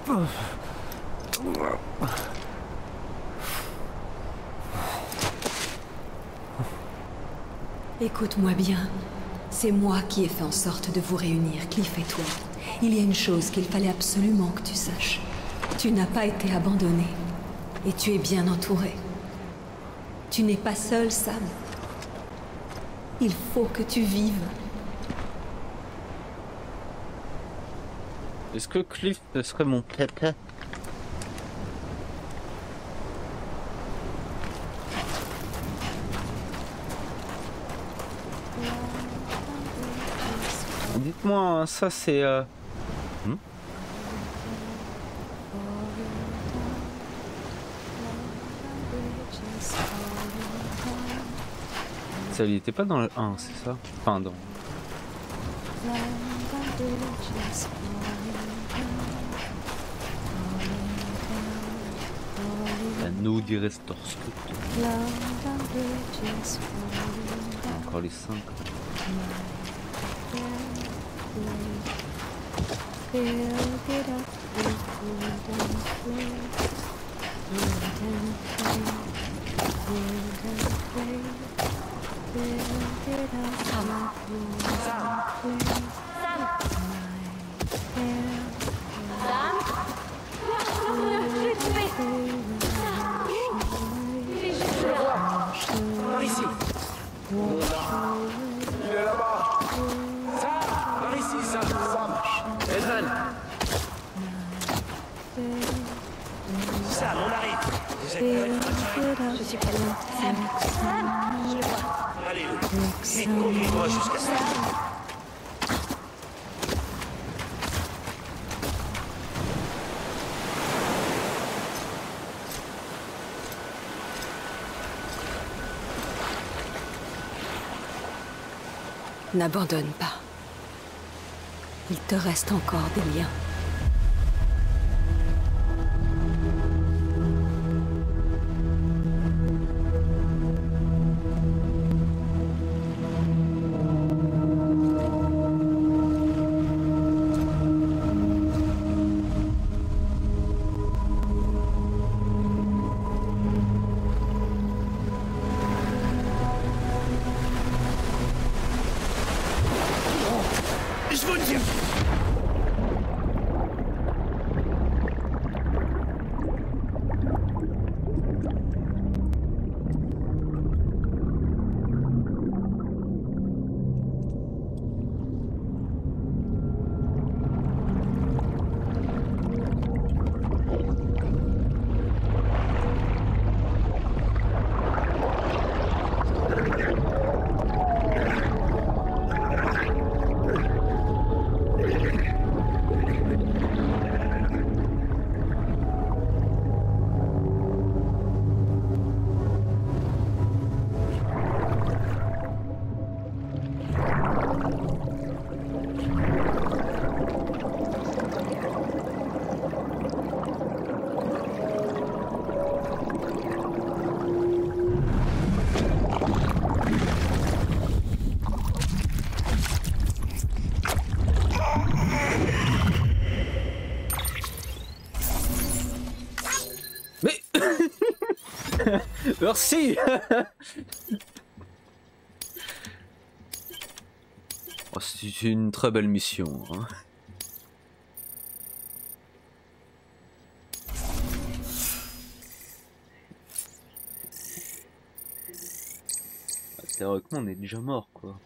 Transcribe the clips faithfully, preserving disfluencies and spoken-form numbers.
Écoute-moi bien. C'est moi qui ai fait en sorte de vous réunir, Cliff et toi. Il y a une chose qu'il fallait absolument que tu saches. Tu n'as pas été abandonné. Et tu es bien entouré. Tu n'es pas seul, Sam. Il faut que tu vives. Est-ce que Cliff ce serait mon papa? Dites-moi, ça c'est... Euh... Hmm ça, il était pas dans le un, c'est ça? Enfin, dans... L'anneau du restore Scott. Encore les cinq. Par ici. Il est là-bas. Sam, par ici, Sam. Sam. Edran. Sam, on arrive. Vous êtes prêts? Je suis pas loin. Sam. Sam. Je le vois. Allez, vite, conduis-moi jusqu'à ça. N'abandonne pas. Il te reste encore des liens. Merci. Oh, c'est une très belle mission. Hein. Théoriquement, on est déjà mort, quoi.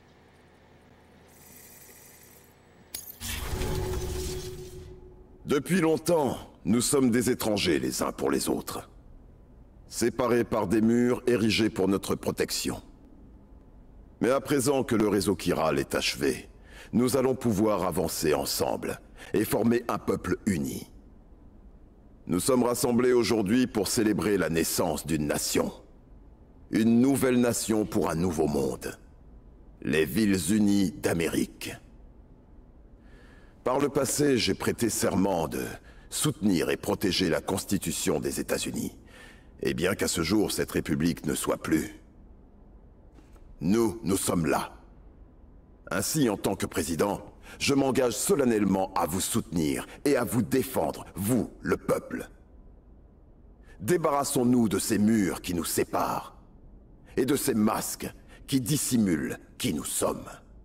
Depuis longtemps, nous sommes des étrangers les uns pour les autres. Séparés par des murs érigés pour notre protection. Mais à présent que le réseau Chiral est achevé, nous allons pouvoir avancer ensemble et former un peuple uni. Nous sommes rassemblés aujourd'hui pour célébrer la naissance d'une nation. Une nouvelle nation pour un nouveau monde. Les Villes Unies d'Amérique. Par le passé, j'ai prêté serment de soutenir et protéger la Constitution des États-Unis. Et bien qu'à ce jour, cette république ne soit plus. Nous, nous sommes là. Ainsi, en tant que président, je m'engage solennellement à vous soutenir et à vous défendre, vous, le peuple. Débarrassons-nous de ces murs qui nous séparent et de ces masques qui dissimulent qui nous sommes.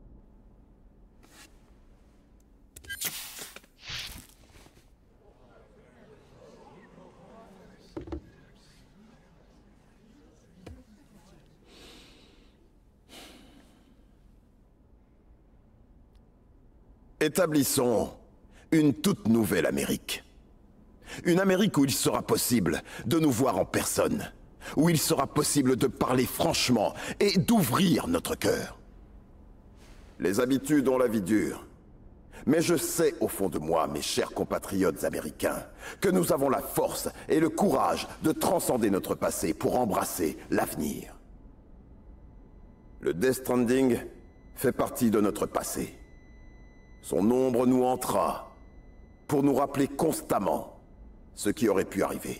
Établissons une toute nouvelle Amérique. Une Amérique où il sera possible de nous voir en personne, où il sera possible de parler franchement et d'ouvrir notre cœur. Les habitudes ont la vie dure, mais je sais au fond de moi, mes chers compatriotes américains, que nous avons la force et le courage de transcender notre passé pour embrasser l'avenir. Le Death Stranding fait partie de notre passé. Son ombre nous hantera pour nous rappeler constamment ce qui aurait pu arriver.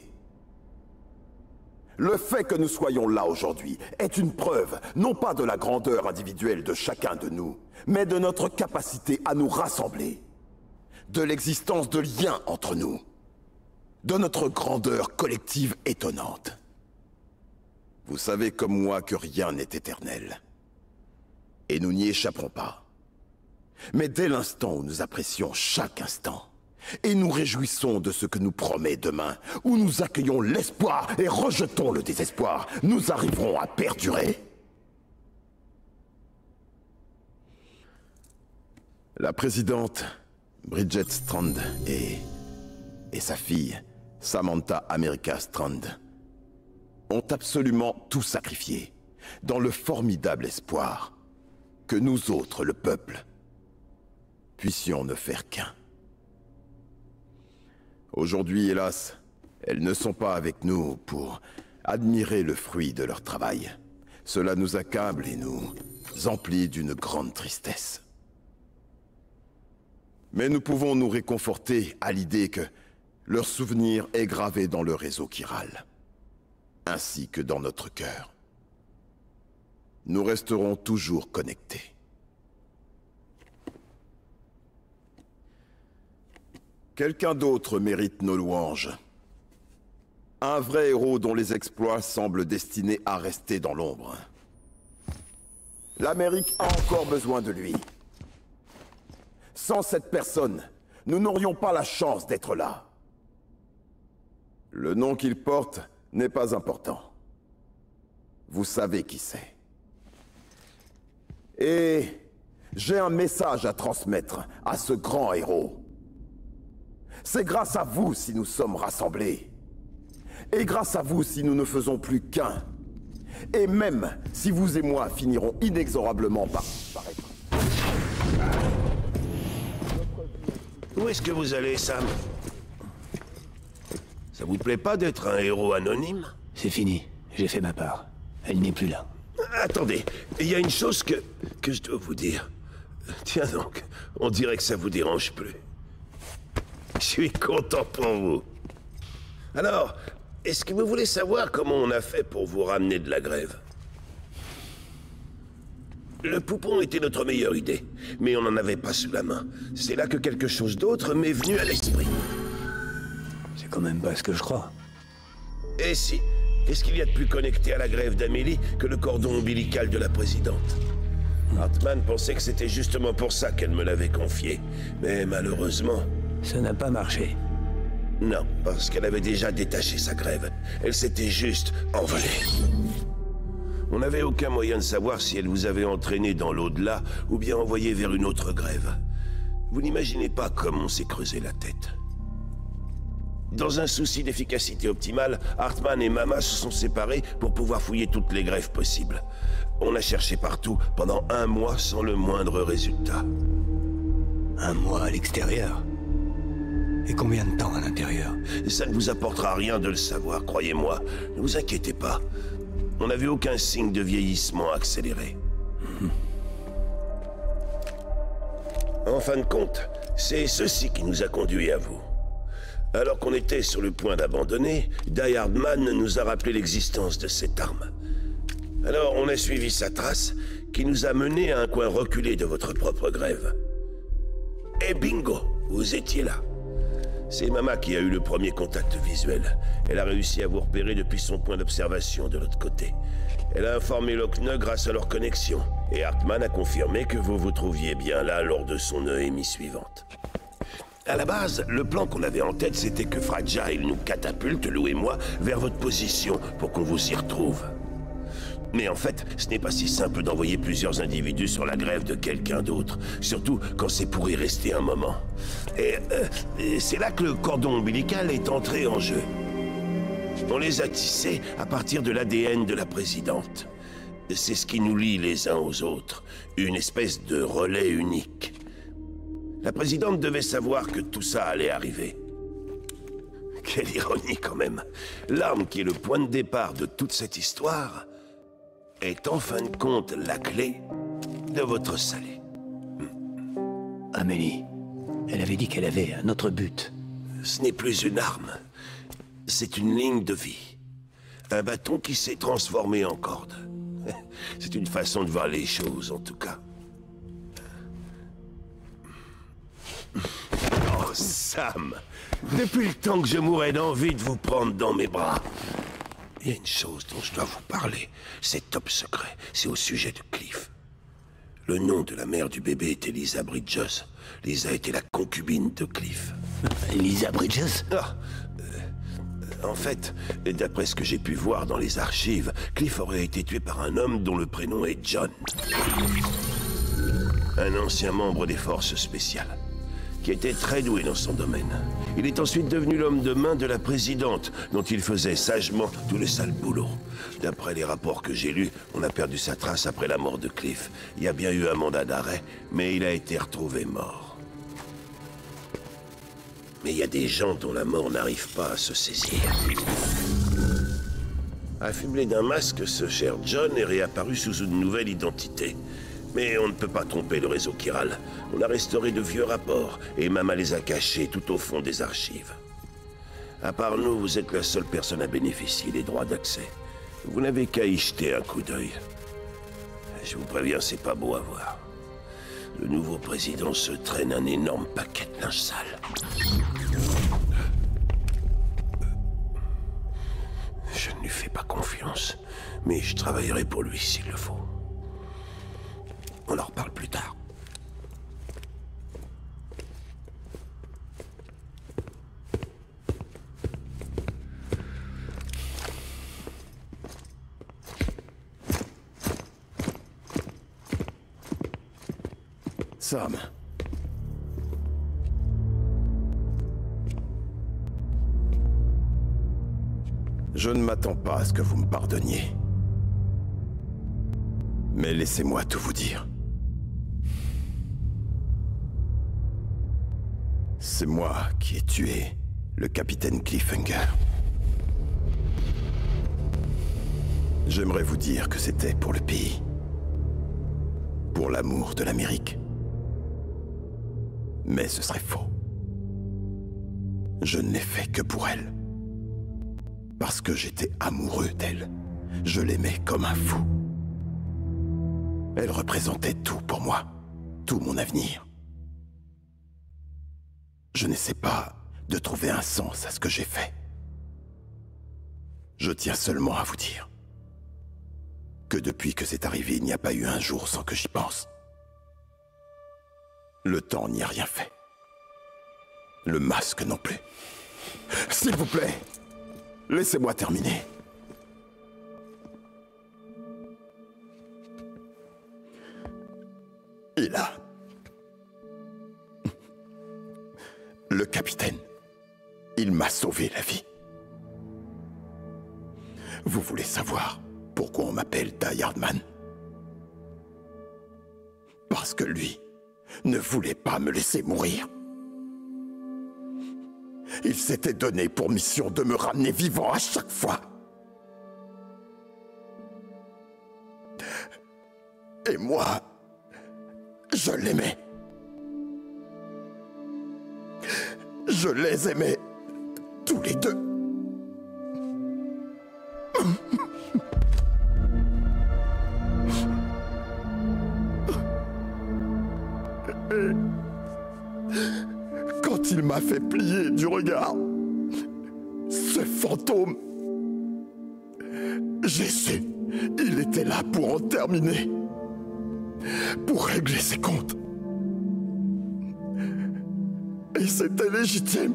Le fait que nous soyons là aujourd'hui est une preuve, non pas de la grandeur individuelle de chacun de nous, mais de notre capacité à nous rassembler, de l'existence de liens entre nous, de notre grandeur collective étonnante. Vous savez comme moi que rien n'est éternel, et nous n'y échapperons pas. Mais dès l'instant où nous apprécions chaque instant, et nous réjouissons de ce que nous promet demain, où nous accueillons l'espoir et rejetons le désespoir, nous arriverons à perdurer. La présidente Bridget Strand et, et sa fille Samantha America Strand ont absolument tout sacrifié dans le formidable espoir que nous autres, le peuple, puissions ne faire qu'un. Aujourd'hui, hélas, elles ne sont pas avec nous pour admirer le fruit de leur travail. Cela nous accable et nous emplit d'une grande tristesse. Mais nous pouvons nous réconforter à l'idée que leur souvenir est gravé dans le réseau chiral, ainsi que dans notre cœur. Nous resterons toujours connectés. Quelqu'un d'autre mérite nos louanges. Un vrai héros dont les exploits semblent destinés à rester dans l'ombre. L'Amérique a encore besoin de lui. Sans cette personne, nous n'aurions pas la chance d'être là. Le nom qu'il porte n'est pas important. Vous savez qui c'est. Et j'ai un message à transmettre à ce grand héros. C'est grâce à vous si nous sommes rassemblés. Et grâce à vous si nous ne faisons plus qu'un. Et même si vous et moi finirons inexorablement par disparaître. Où est-ce que vous allez, Sam? Ça vous plaît pas d'être un héros anonyme? C'est fini, j'ai fait ma part. Elle n'est plus là. Attendez, il y a une chose que, que je dois vous dire. Tiens donc, on dirait que ça vous dérange plus. Je suis content pour vous. Alors, est-ce que vous voulez savoir comment on a fait pour vous ramener de la grève? Le poupon était notre meilleure idée, mais on n'en avait pas sous la main. C'est là que quelque chose d'autre m'est venu à l'esprit. C'est quand même pas ce que je crois. Et si? Qu'est-ce qu'il y a de plus connecté à la grève d'Amélie que le cordon ombilical de la présidente? Hartman pensait que c'était justement pour ça qu'elle me l'avait confié. Mais malheureusement... Ça n'a pas marché. Non, parce qu'elle avait déjà détaché sa grève. Elle s'était juste envolée. On n'avait aucun moyen de savoir si elle vous avait entraîné dans l'au-delà ou bien envoyé vers une autre grève. Vous n'imaginez pas comme on s'est creusé la tête. Dans un souci d'efficacité optimale, Hartman et Mama se sont séparés pour pouvoir fouiller toutes les grèves possibles. On a cherché partout pendant un mois sans le moindre résultat. Un mois à l'extérieur? Et combien de temps à l'intérieur? Ça ne vous apportera rien de le savoir, croyez-moi. Ne vous inquiétez pas. On n'a vu aucun signe de vieillissement accéléré. Mmh. En fin de compte, c'est ceci qui nous a conduits à vous. Alors qu'on était sur le point d'abandonner, Die Hardman nous a rappelé l'existence de cette arme. Alors on a suivi sa trace, qui nous a menés à un coin reculé de votre propre grève. Et bingo, vous étiez là. C'est Mama qui a eu le premier contact visuel. Elle a réussi à vous repérer depuis son point d'observation de l'autre côté. Elle a informé Lockne grâce à leur connexion. Et Hartman a confirmé que vous vous trouviez bien là lors de son E M I suivante. À la base, le plan qu'on avait en tête, c'était que Fragile nous catapulte, Lou et moi, vers votre position pour qu'on vous y retrouve. Mais en fait, ce n'est pas si simple d'envoyer plusieurs individus sur la grève de quelqu'un d'autre, surtout quand c'est pour y rester un moment. Et, euh, et c'est là que le cordon ombilical est entré en jeu. On les a tissés à partir de l'A D N de la présidente. C'est ce qui nous lie les uns aux autres, une espèce de relais unique. La présidente devait savoir que tout ça allait arriver. Quelle ironie quand même. L'arme qui est le point de départ de toute cette histoire est en fin de compte la clé de votre salut. Amélie, elle avait dit qu'elle avait un autre but. Ce n'est plus une arme, c'est une ligne de vie. Un bâton qui s'est transformé en corde. C'est une façon de voir les choses, en tout cas. Oh, Sam! Depuis le temps que je mourais d'envie de vous prendre dans mes bras. Il y a une chose dont je dois vous parler. C'est top secret. C'est au sujet de Cliff. Le nom de la mère du bébé était Lisa Bridges. Lisa était la concubine de Cliff. Lisa Bridges? Ah, euh, en fait, d'après ce que j'ai pu voir dans les archives, Cliff aurait été tué par un homme dont le prénom est John. Un ancien membre des forces spéciales, qui était très doué dans son domaine. Il est ensuite devenu l'homme de main de la présidente, dont il faisait sagement tout le sale boulot. D'après les rapports que j'ai lus, on a perdu sa trace après la mort de Cliff. Il y a bien eu un mandat d'arrêt, mais il a été retrouvé mort. Mais il y a des gens dont la mort n'arrive pas à se saisir. Affublé d'un masque, ce cher John est réapparu sous une nouvelle identité. Mais on ne peut pas tromper le réseau chiral. On a restauré de vieux rapports, et Mama les a cachés tout au fond des archives. À part nous, vous êtes la seule personne à bénéficier des droits d'accès. Vous n'avez qu'à y jeter un coup d'œil. Je vous préviens, c'est pas beau à voir. Le nouveau président se traîne un énorme paquet de linge sale. Je ne lui fais pas confiance, mais je travaillerai pour lui s'il le faut. On en reparle plus tard. Sam. Je ne m'attends pas à ce que vous me pardonniez. Mais laissez-moi tout vous dire. C'est moi qui ai tué le capitaine Cliffhanger. J'aimerais vous dire que c'était pour le pays. Pour l'amour de l'Amérique. Mais ce serait faux. Je ne l'ai fait que pour elle. Parce que j'étais amoureux d'elle. Je l'aimais comme un fou. Elle représentait tout pour moi. Tout mon avenir. Je n'essaie pas de trouver un sens à ce que j'ai fait. Je tiens seulement à vous dire que depuis que c'est arrivé, il n'y a pas eu un jour sans que j'y pense. Le temps n'y a rien fait. Le masque non plus. S'il vous plaît, laissez-moi terminer. Et là, le capitaine, il m'a sauvé la vie. Vous voulez savoir pourquoi on m'appelle Die Hardman? Parce que lui ne voulait pas me laisser mourir. Il s'était donné pour mission de me ramener vivant à chaque fois. Et moi, je l'aimais. Je les aimais tous les deux. Quand il m'a fait plier du regard, ce fantôme, j'ai su, il était là pour en terminer, pour régler ses comptes. Et c'était légitime.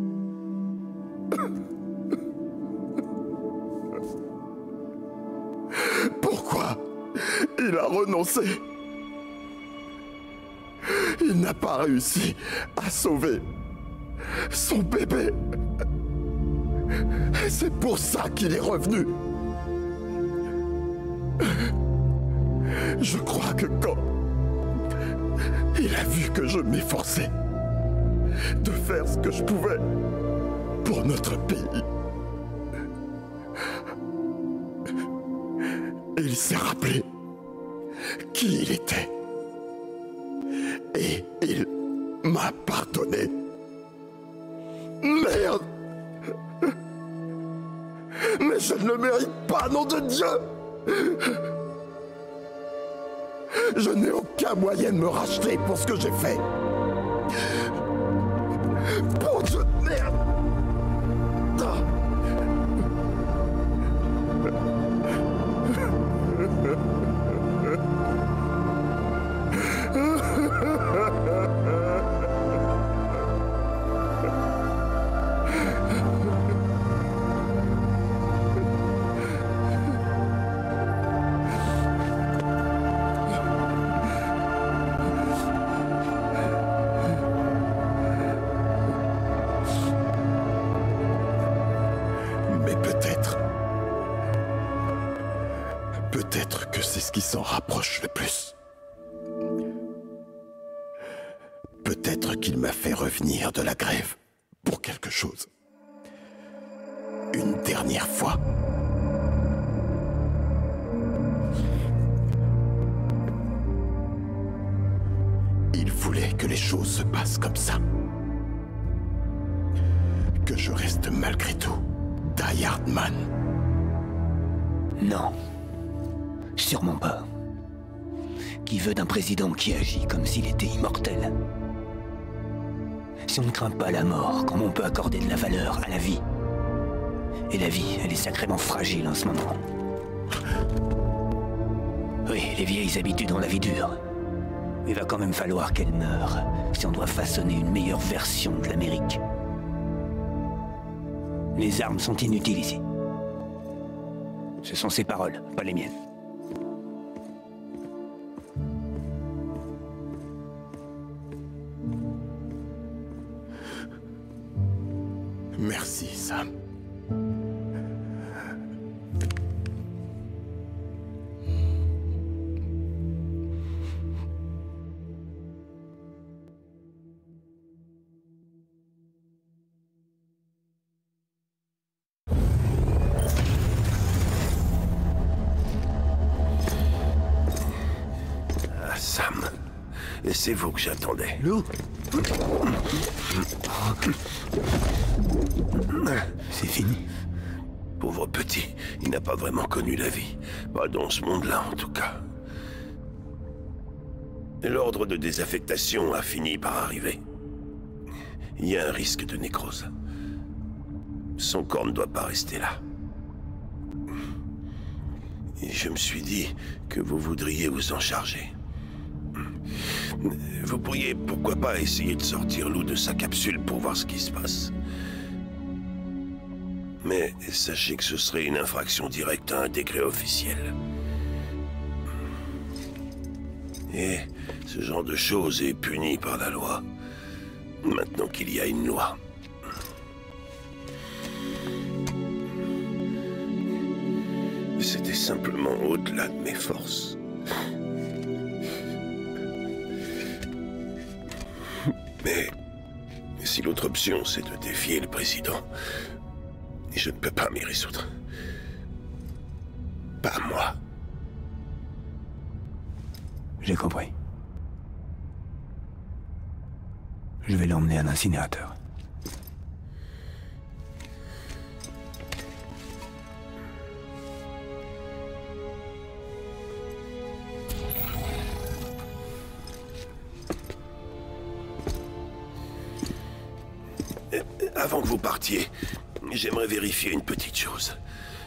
Pourquoi il a renoncé? Il n'a pas réussi à sauver son bébé. Et c'est pour ça qu'il est revenu. Je crois que quand il a vu que je m'efforçais de faire ce que je pouvais pour notre pays, il s'est rappelé qui il était. Et il m'a pardonné. Merde! Mais je ne le mérite pas, nom de Dieu! Je n'ai aucun moyen de me racheter pour ce que j'ai fait. Bon Dieu de merde! Peut-être que c'est ce qui s'en rapproche le plus. Peut-être qu'il m'a fait revenir de la grève pour quelque chose. Une dernière fois. Il voulait que les choses se passent comme ça. Que je reste malgré tout Die Hard Man. Non. Sûrement pas. Qui veut d'un président qui agit comme s'il était immortel? Si on ne craint pas la mort, comment on peut accorder de la valeur à la vie? Et la vie, elle est sacrément fragile en ce moment. Oui, les vieilles habitudes ont la vie dure. Il va quand même falloir qu'elle meure si on doit façonner une meilleure version de l'Amérique. Les armes sont inutiles ici. Ce sont ses paroles, pas les miennes. Merci, Sam. Ah, Sam. Et c'est vous que j'attendais. Lou? C'est fini. Pauvre petit, il n'a pas vraiment connu la vie. Pas dans ce monde-là, en tout cas. L'ordre de désaffectation a fini par arriver. Il y a un risque de nécrose. Son corps ne doit pas rester là. Et je me suis dit que vous voudriez vous en charger. Vous pourriez, pourquoi pas, essayer de sortir Lou de sa capsule pour voir ce qui se passe. Mais sachez que ce serait une infraction directe à un décret officiel. Et ce genre de choses est puni par la loi. Maintenant qu'il y a une loi. C'était simplement au-delà de mes forces. Mais si l'autre option, c'est de défier le président, je ne peux pas m'y résoudre. Pas moi. J'ai compris. Je vais l'emmener à l'incinérateur. avant que vous partiez, j'aimerais vérifier une petite chose.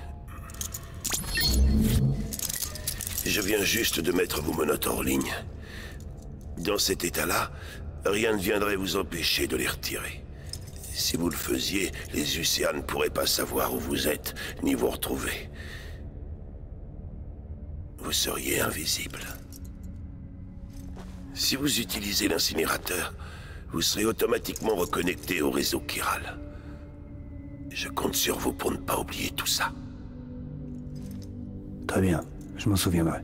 Je viens juste de mettre vos menottes en ligne. Dans cet état-là, rien ne viendrait vous empêcher de les retirer. Si vous le faisiez, les U C A ne pourraient pas savoir où vous êtes, ni vous retrouver. Vous seriez invisible. Si vous utilisez l'incinérateur, vous serez automatiquement reconnecté au réseau chiral. Je compte sur vous pour ne pas oublier tout ça. Très bien, je m'en souviendrai.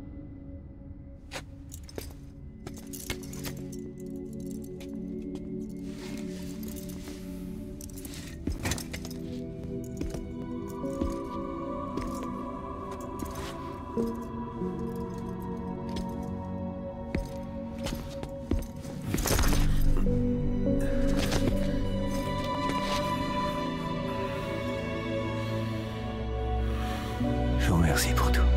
Je vous remercie pour tout.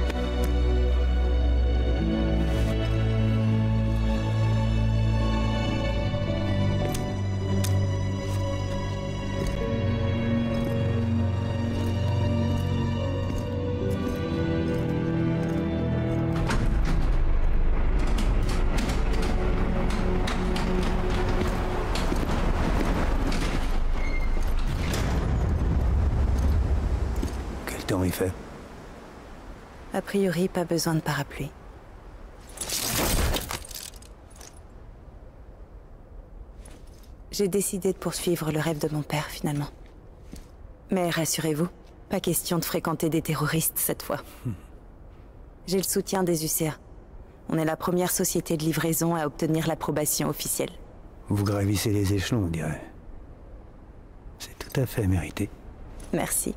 Quel temps il fait ? A priori, pas besoin de parapluie. J'ai décidé de poursuivre le rêve de mon père, finalement. Mais rassurez-vous, pas question de fréquenter des terroristes cette fois. J'ai le soutien des U C A. On est la première société de livraison à obtenir l'approbation officielle. Vous gravissez les échelons, on dirait. C'est tout à fait mérité. Merci.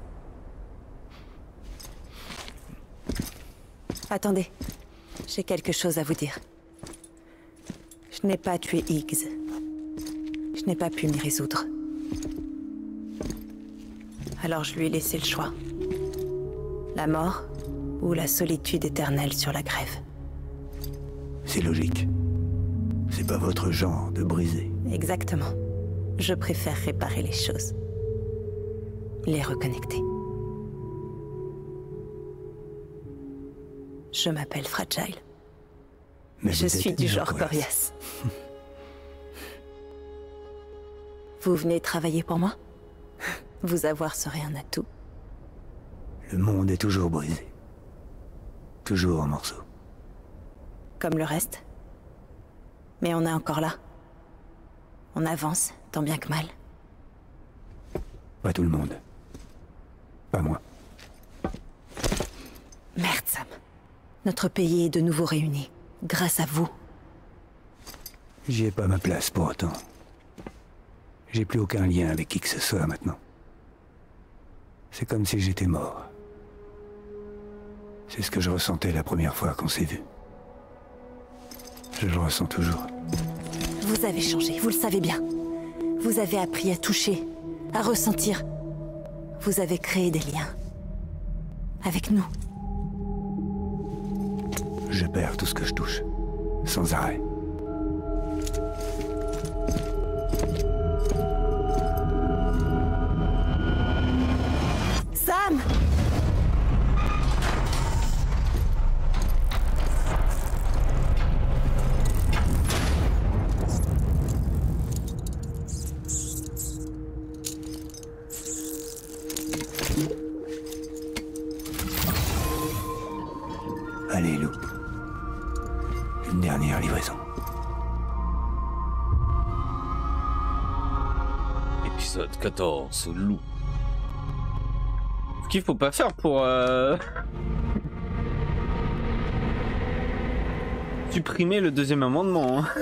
Attendez, j'ai quelque chose à vous dire. Je n'ai pas tué Higgs. Je n'ai pas pu m'y résoudre. Alors je lui ai laissé le choix. La mort ou la solitude éternelle sur la grève. C'est logique. C'est pas votre genre de briser. Exactement. Je préfère réparer les choses. Les reconnecter. Je m'appelle Fragile. Mais Je vous suis êtes du genre coriace. coriace. Vous venez travailler pour moi? Vous avoir serait un atout. Le monde est toujours brisé. Toujours en morceaux. Comme le reste. Mais on est encore là. On avance, tant bien que mal. Pas tout le monde. Pas moi. Merde, Sam. Notre pays est de nouveau réuni. Grâce à vous. J'y ai pas ma place pour autant. J'ai plus aucun lien avec qui que ce soit maintenant. C'est comme si j'étais mort. C'est ce que je ressentais la première fois qu'on s'est vu. Je le ressens toujours. Vous avez changé, vous le savez bien. Vous avez appris à toucher, à ressentir. Vous avez créé des liens. Avec nous. Je perds tout ce que je touche. Sans arrêt. Sam! Allez, Lou. Une dernière livraison. Épisode quatorze, loup. Ce qu'il faut pas faire pour euh... supprimer le deuxième amendement. Hein.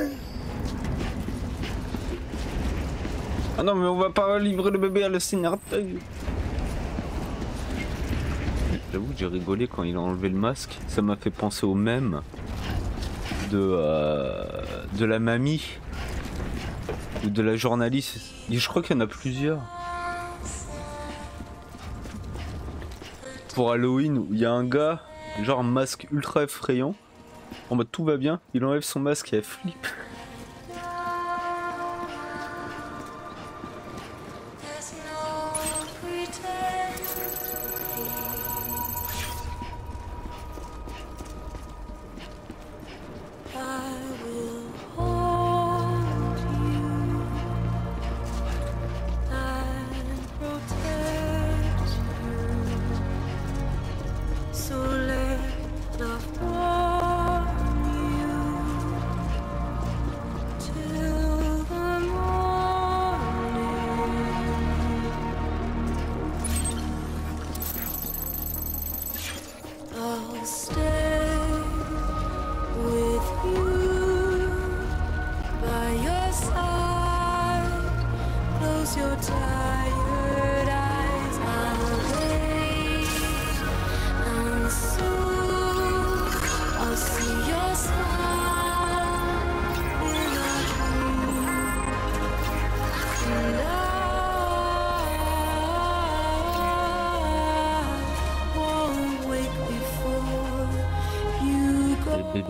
Ah non, mais on va pas livrer le bébé à l'incinérateur. J'avoue que j'ai rigolé quand il a enlevé le masque. Ça m'a fait penser au même de euh, de la mamie ou de la journaliste. Et je crois qu'il y en a plusieurs. Pour Halloween, où il y a un gars, genre un masque ultra effrayant, en mode tout va bien, il enlève son masque et elle flippe.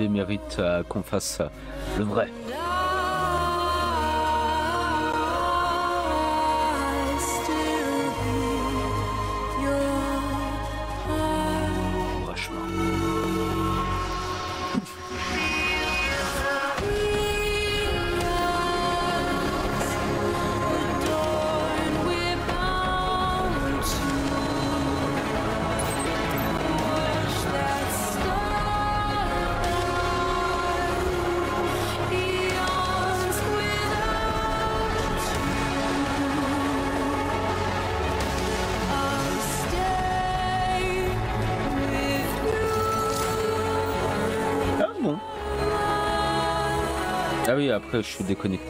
bébé mérite euh, qu'on fasse euh, le vrai. Ah oui, après je suis déconnecté.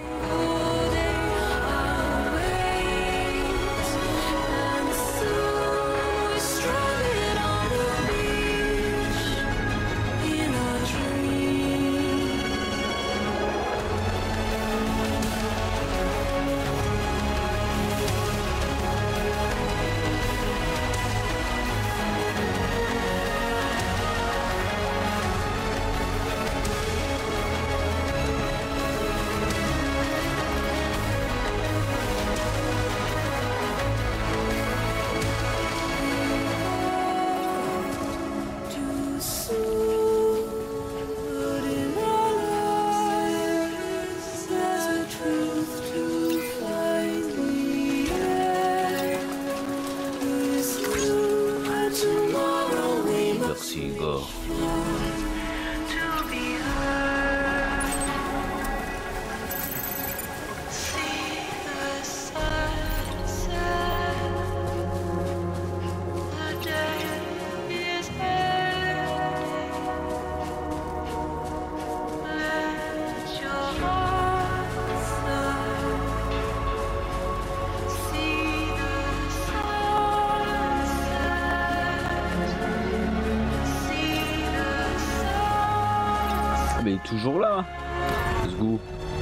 Mais il est toujours là. Let's go.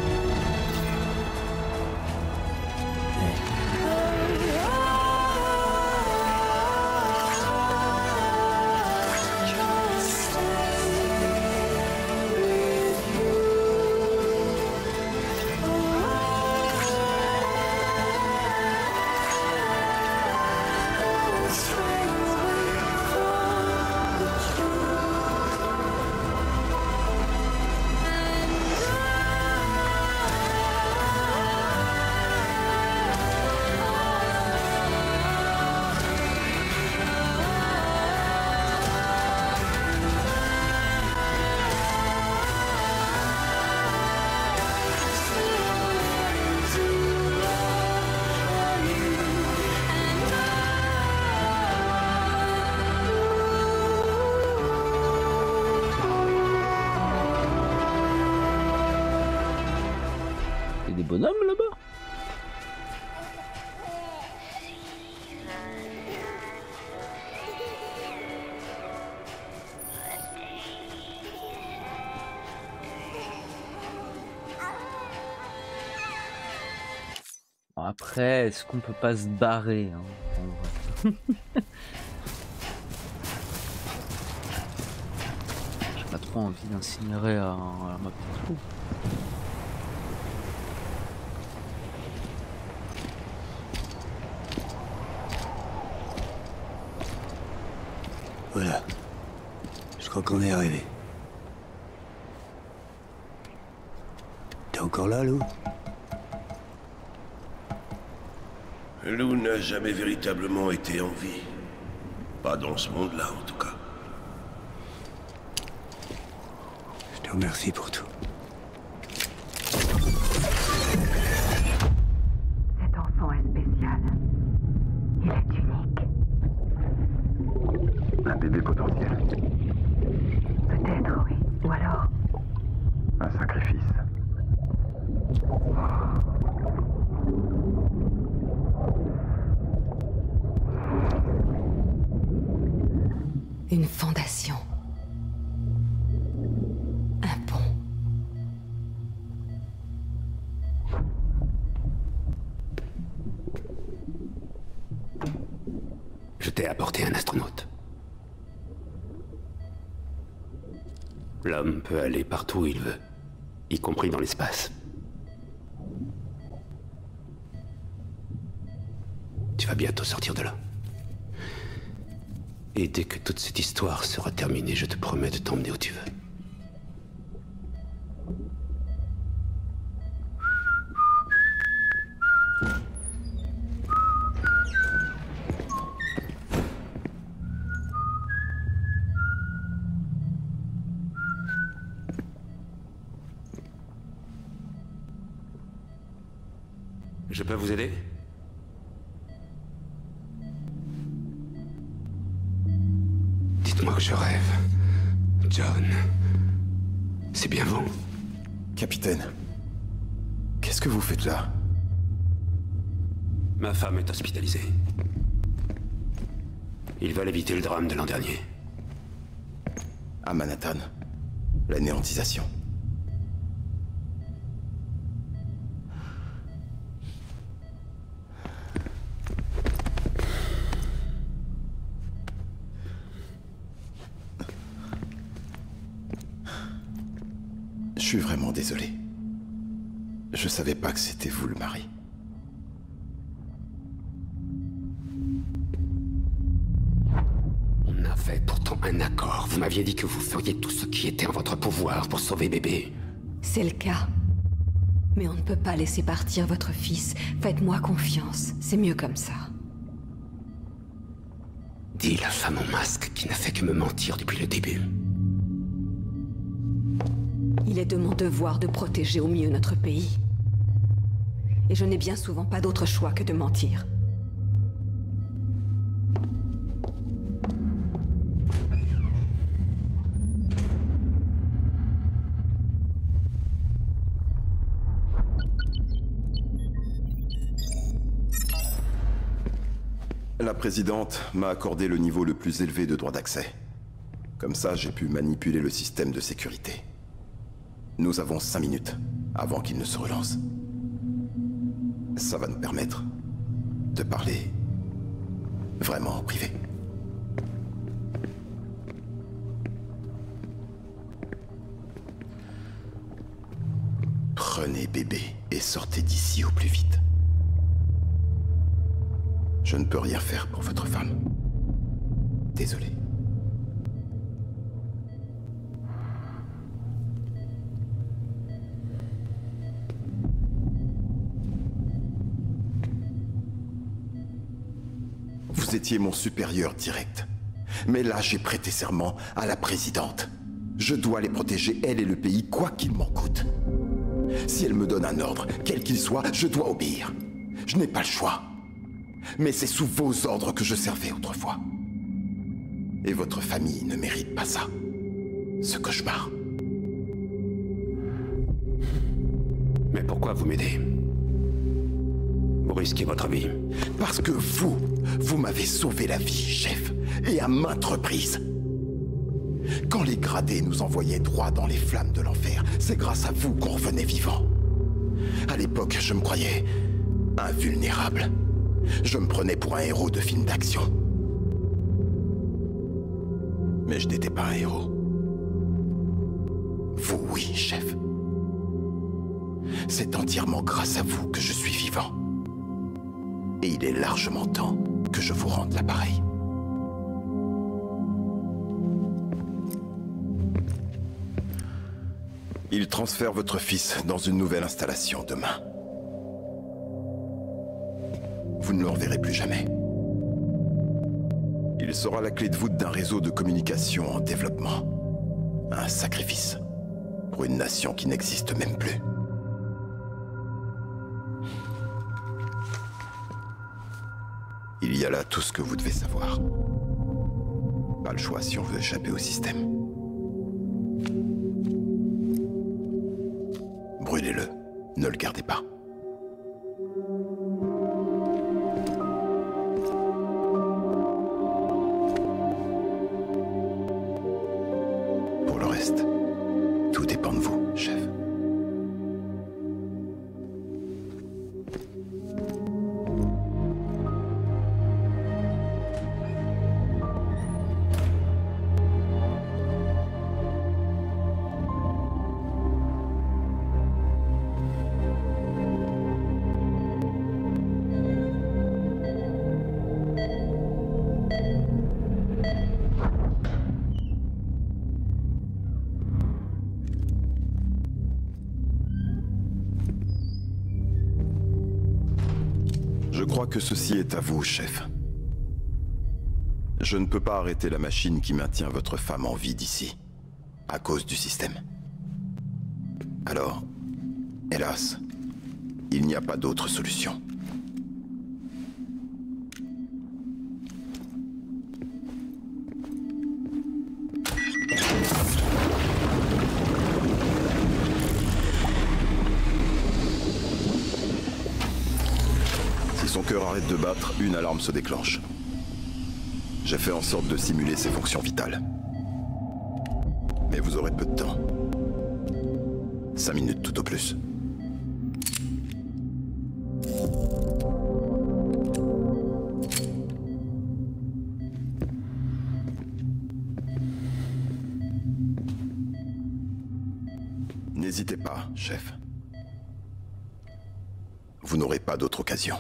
Des bonhommes là-bas. Bon, après, est-ce qu'on peut pas se barrer hein, en vrai. J'ai pas trop envie d'incinérer à, à ma petite trou. Voilà. Je crois qu'on est arrivé. T'es encore là, Lou? Lou n'a jamais véritablement été en vie. Pas dans ce monde-là, en tout cas. Je te remercie pour tout. Cet enfant est spécial. Il est unique. Un bébé potentiel. Peut-être, oui. Ou alors... Un sacrifice. Une fondation. Un pont. Je t'ai apporté un astronaute. L'homme peut aller partout où il veut, y compris dans l'espace. Tu vas bientôt sortir de là. Et dès que toute cette histoire sera terminée, je te promets de t'emmener où tu veux. Je peux vous aider ? Dites-moi que je rêve. John. C'est bien vous ? Capitaine, qu'est-ce que vous faites là? Ma femme est hospitalisée. Ils veulent éviter le drame de l'an dernier. À Manhattan, l'anéantisation. Je suis vraiment désolé. Je savais pas que c'était vous le mari. On avait pourtant un accord. Vous m'aviez dit que vous feriez tout ce qui était en votre pouvoir pour sauver bébé. C'est le cas. Mais on ne peut pas laisser partir votre fils. Faites-moi confiance. C'est mieux comme ça. Dis la femme au masque qui n'a fait que me mentir depuis le début. Il est de mon devoir de protéger au mieux notre pays. Et je n'ai bien souvent pas d'autre choix que de mentir. La présidente m'a accordé le niveau le plus élevé de droit d'accès. Comme ça, j'ai pu manipuler le système de sécurité. Nous avons cinq minutes avant qu'il ne se relance. Ça va nous permettre de parler vraiment en privé. Prenez bébé et sortez d'ici au plus vite. Je ne peux rien faire pour votre femme. Désolé. Vous étiez mon supérieur direct. Mais là, j'ai prêté serment à la présidente. Je dois les protéger, elle et le pays, quoi qu'il m'en coûte. Si elle me donne un ordre, quel qu'il soit, je dois obéir. Je n'ai pas le choix. Mais c'est sous vos ordres que je servais autrefois. Et votre famille ne mérite pas ça. Ce cauchemar. Mais pourquoi vous m'aidez? Vous risquez votre vie. Parce que vous, vous m'avez sauvé la vie, chef. Et à maintes reprises. Quand les gradés nous envoyaient droit dans les flammes de l'enfer, c'est grâce à vous qu'on revenait vivant. À l'époque, je me croyais invulnérable. Je me prenais pour un héros de film d'action. Mais je n'étais pas un héros. Vous, oui, chef. C'est entièrement grâce à vous que je suis vivant. Et il est largement temps que je vous rende l'appareil. Il transfère votre fils dans une nouvelle installation demain. Vous ne le reverrez plus jamais. Il sera la clé de voûte d'un réseau de communication en développement. Un sacrifice pour une nation qui n'existe même plus. Il y a là tout ce que vous devez savoir. Pas le choix si on veut échapper au système. Brûlez-le. Ne le gardez pas. Pour le reste, tout dépend de vous, chef. Je crois que ceci est à vous, chef. Je ne peux pas arrêter la machine qui maintient votre femme en vie d'ici, à cause du système. Alors, hélas, il n'y a pas d'autre solution. Si son cœur arrête de battre, une alarme se déclenche. J'ai fait en sorte de simuler ses fonctions vitales. Mais vous aurez peu de temps. Cinq minutes tout au plus. N'hésitez pas, chef. Vous n'aurez pas d'autre occasion.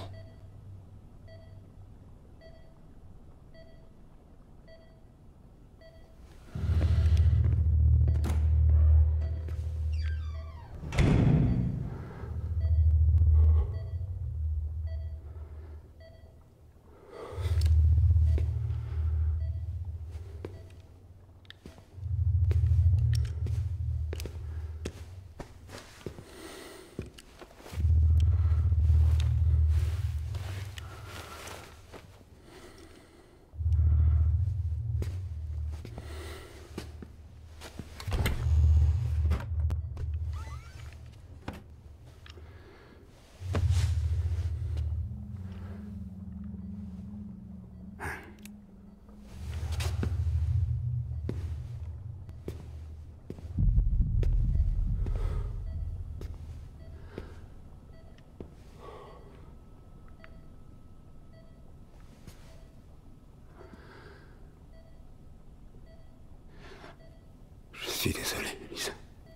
Je suis désolé, Lisa.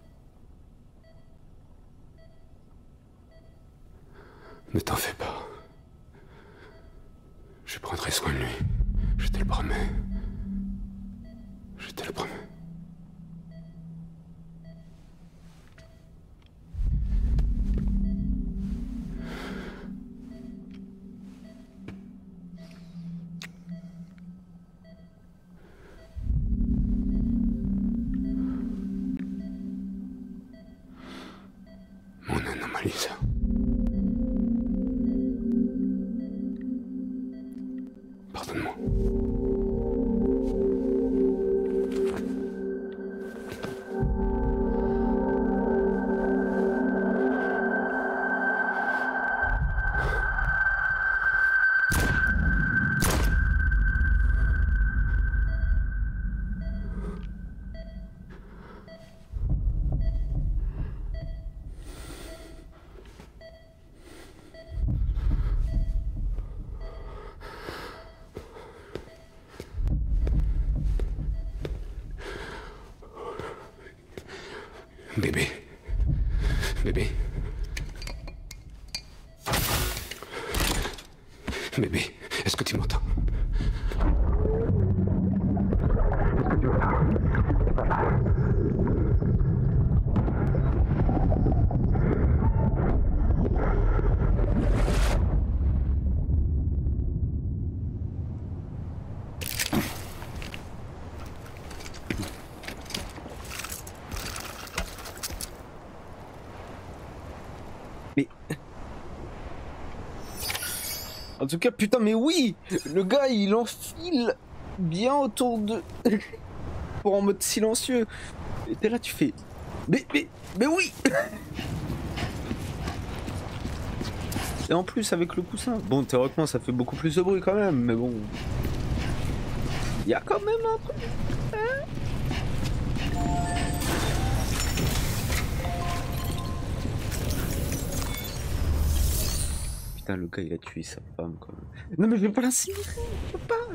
Ne t'en fais pas. Je prendrai soin de lui. Je te le promets. Je te le promets. Lisa. Pardonne-moi. Bébé. Bébé. Bébé, est-ce que tu m'entends? Est-ce que tu m'entends? Papa. Mais... En tout cas, putain, mais oui! Le gars, il enfile bien autour de... pour en mode silencieux. Et t'es là, tu fais... Mais, mais, mais oui! Et en plus, avec le coussin. Bon, théoriquement, ça fait beaucoup plus de bruit quand même, mais bon... Il y a quand même un truc... Hein? Putain, le gars il a tué sa femme quand même. Non mais je vais pas l'incinérer, je peux pas.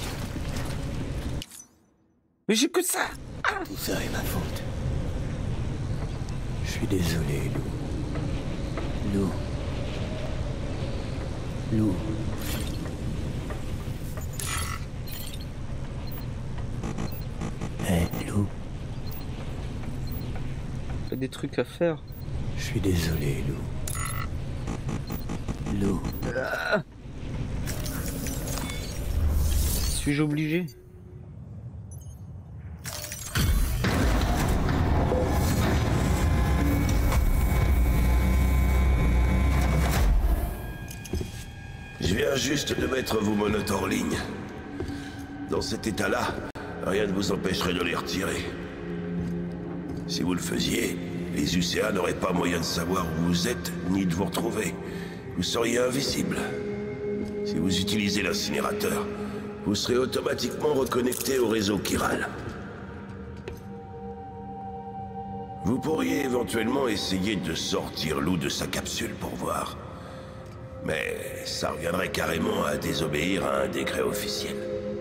Mais j'ai que ça. Ah, tout ça est ma faute. Je suis désolé, Lou. Lou. Lou. Hé, hey, Lou. J'ai des trucs à faire. Je suis désolé, Lou. Lou. Ah, Suis-je obligé? Je viens juste de mettre vos monotes en ligne. Dans cet état-là, rien ne vous empêcherait de les retirer. Si vous le faisiez, les U C A n'auraient pas moyen de savoir où vous êtes, ni de vous retrouver. Vous seriez invisible. Si vous utilisez l'incinérateur, vous serez automatiquement reconnecté au réseau chiral. Vous pourriez éventuellement essayer de sortir Lou de sa capsule pour voir. Mais ça reviendrait carrément à désobéir à un décret officiel.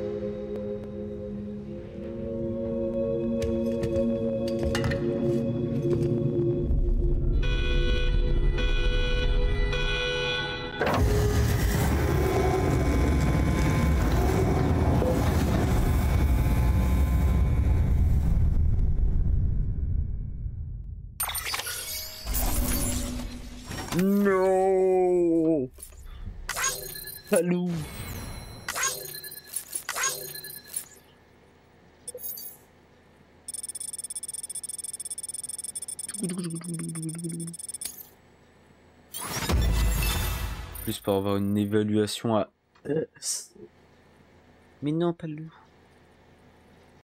Non. Salou. Plus pour avoir une évaluation à... Mais non, pas le loup.